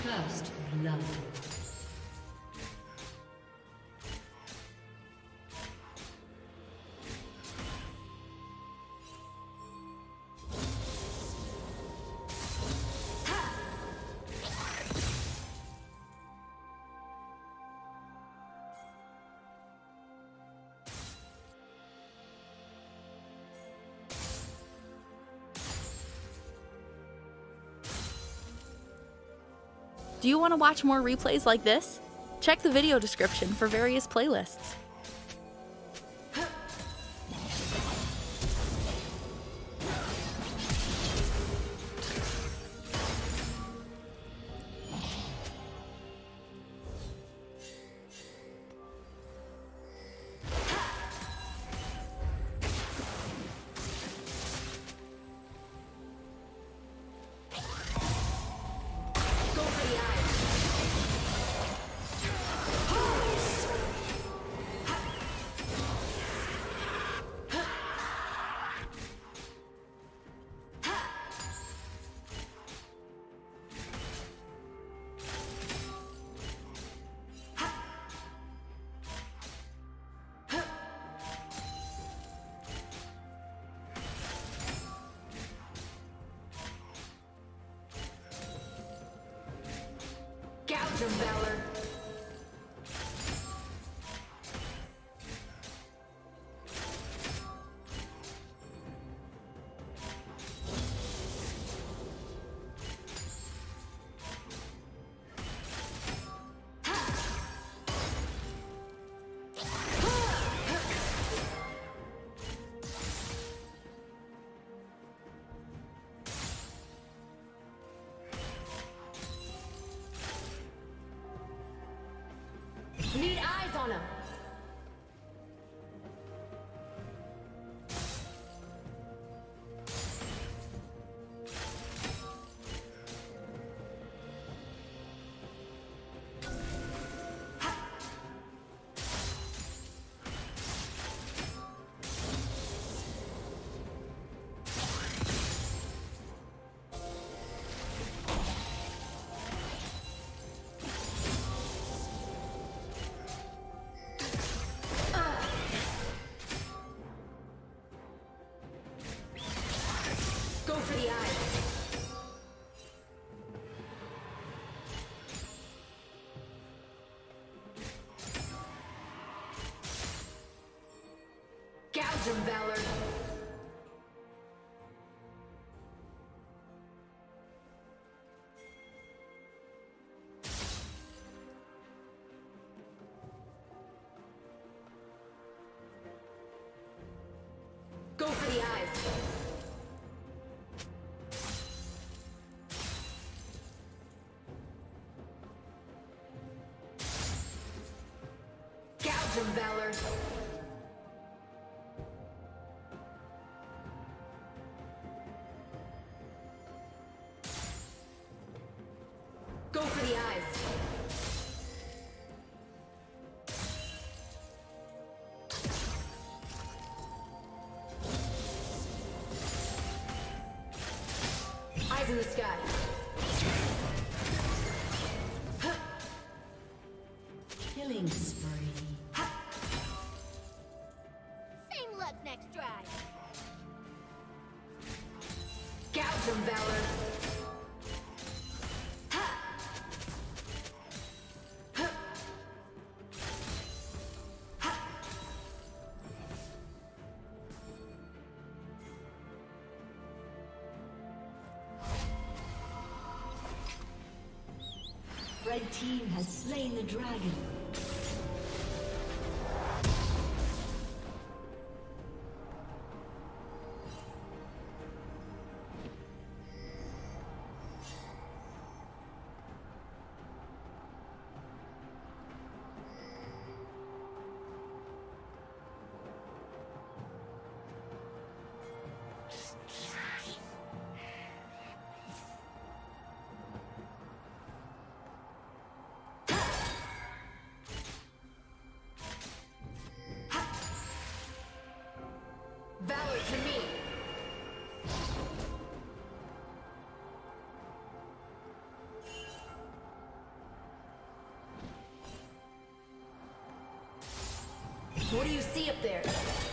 First blood. Do you want to watch more replays like this? Check the video description for various playlists. Gouge of Valor. Need eyes on him. Gouge of Valor. Go for the eyes. Gouge of Valor. Go for the eyes. Eyes in the sky. Killing spree. Same luck next drive. Gouge of Valor. Red team has slain the dragon. What do you see up there?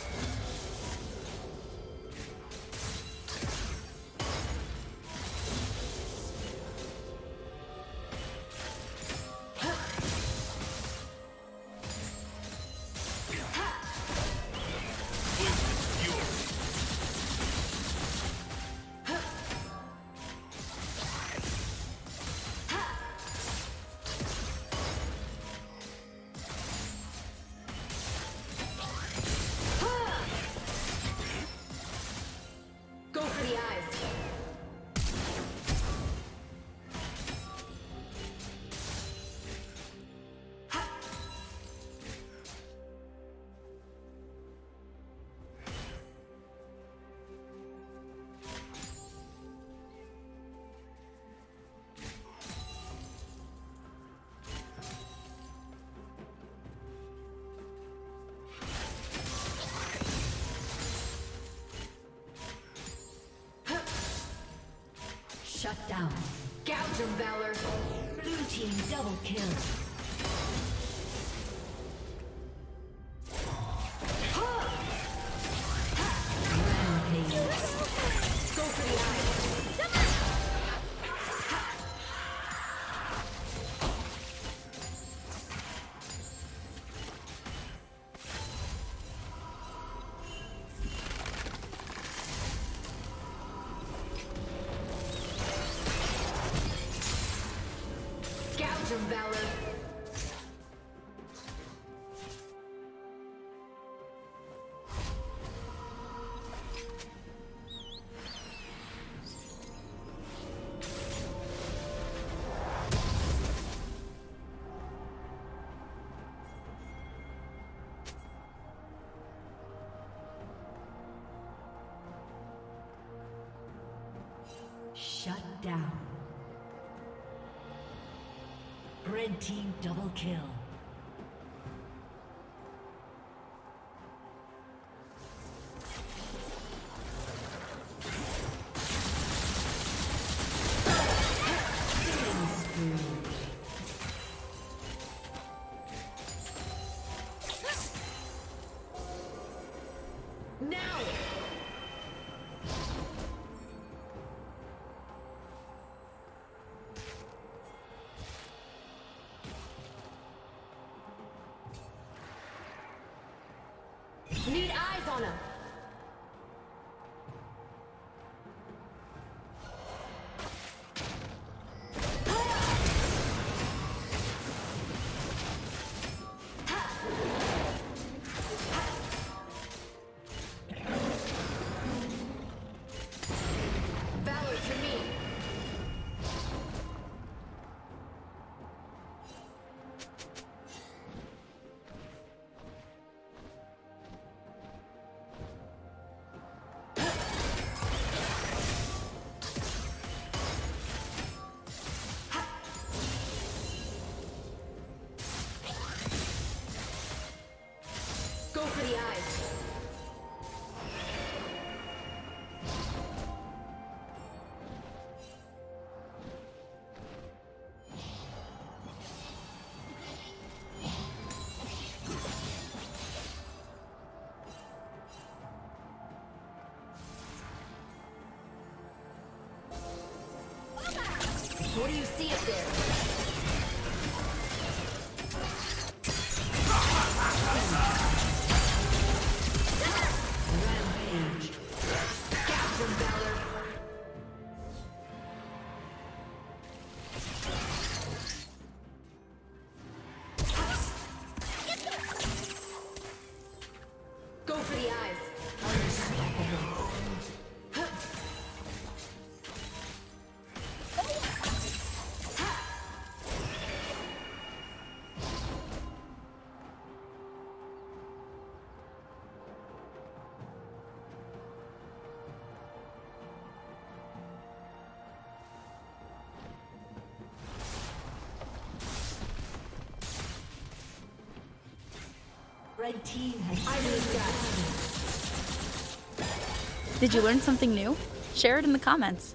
Shut down. Gouge 'em, Valor. Blue team double kill. Rampage. Go for the eyes. Gouge 'em, Valor. Shut down. Red team double kill. Now! Need eyes on him. Valor to me. Go for the eyes. What do you see up there? Rampage. Gouge 'em, Valor. Go for the eyes. Red team has Eyes in the sky. Did you learn something new? Share it in the comments.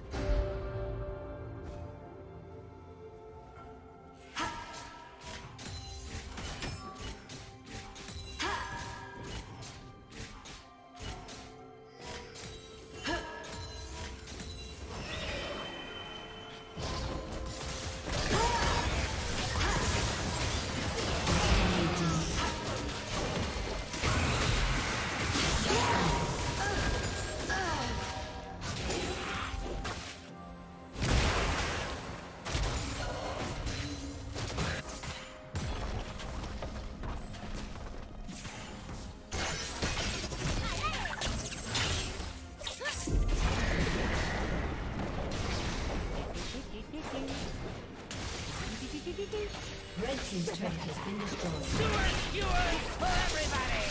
Red team's turret has been destroyed. Sewer skewers for everybody!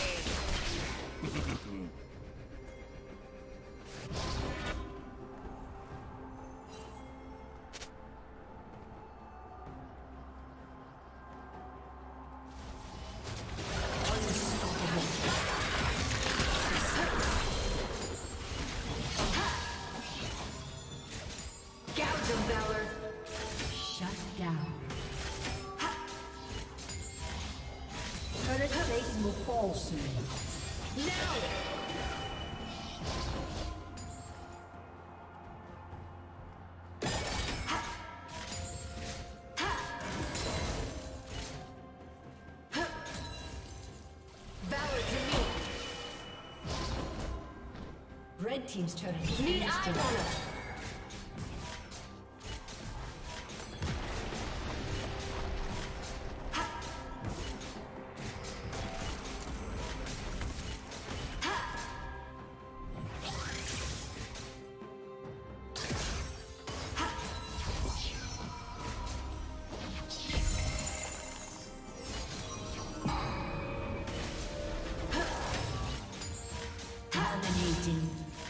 Gouge 'em, Valor. Shut down. Turret plating will fall soon. Now! Valor to me. Red team's turret has been Need eyes destroyed. on us. Dominating.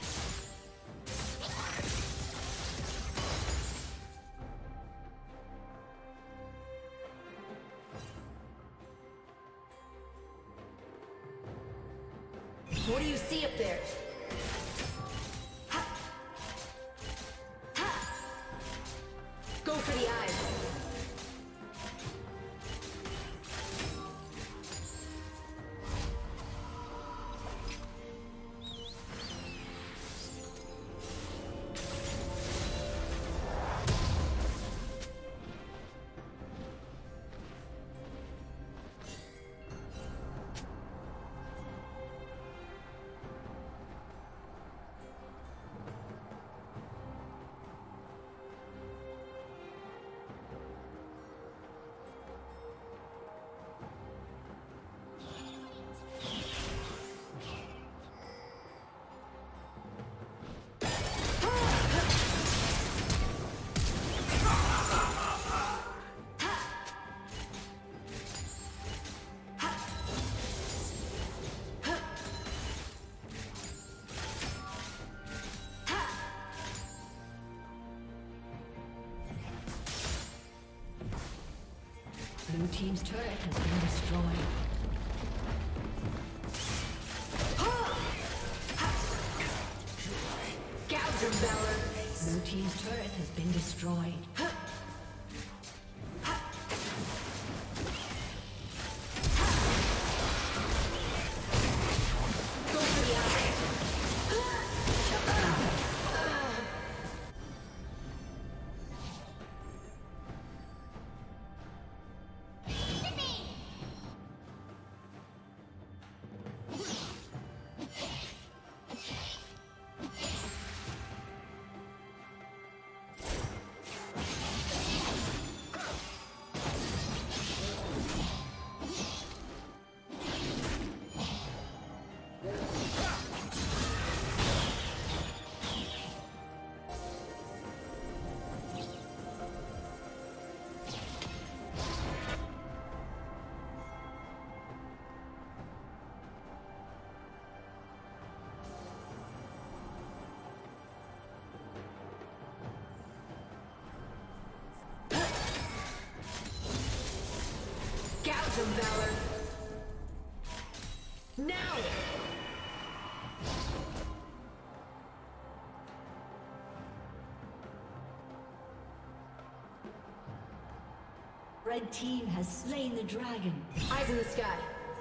What do you see up there? Go for the eyes. Blue team's turret has been destroyed. Gouge 'em, Valor. Blue team's turret has been destroyed. Go for the eyes. Gouge 'em, Valor. Now! Red team has slain the dragon. Eyes in the sky.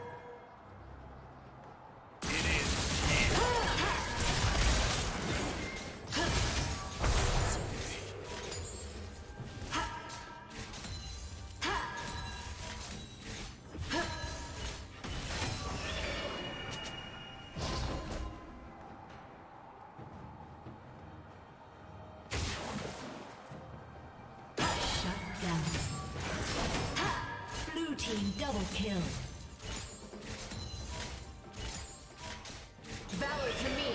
Double kill. Valor to me.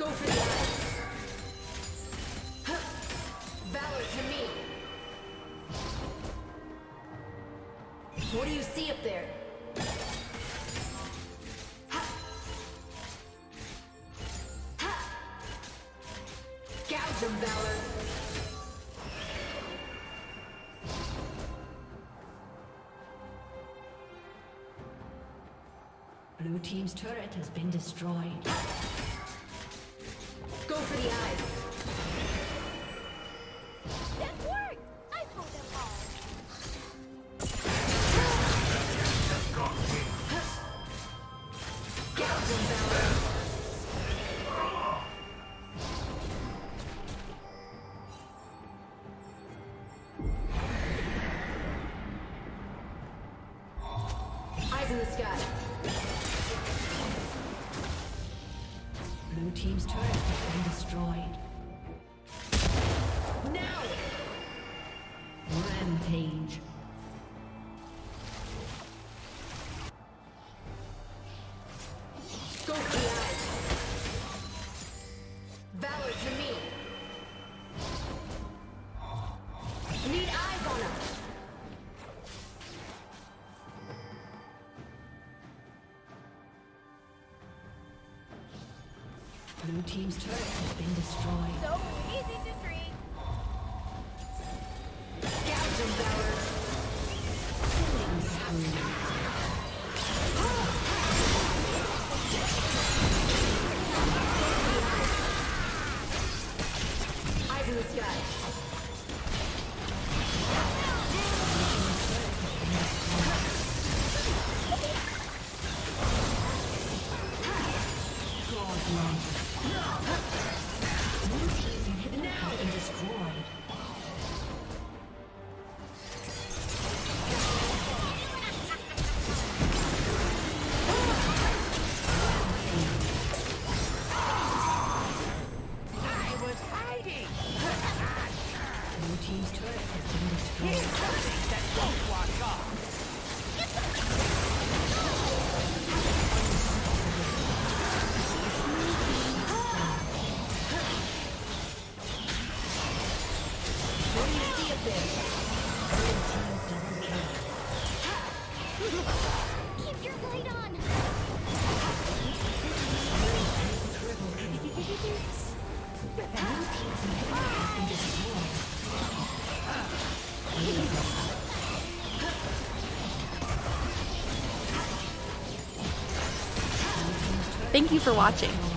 Go for the eyes. Valor to me. What do you see up there? Gouge him, Valor. Blue team's turret has been destroyed. Go for the eyes. That worked! I pulled them all. Gouge him, Valor. Eyes in the sky. Blue team's turret has been destroyed. Now! Rampage. Go for the eyes. Valor to me. Need eyes on him. Blue team's turret has been destroyed. So easy to treat. Gouge him, Valor. Killing spree. Eyes in the sky. Godlike. Blue team's inhibitor has been destroyed. I was hiding! Blue team's turret has been Here's destroyed. something that won't wash off! What do you see up there? Keep your blade on. Thank you for watching.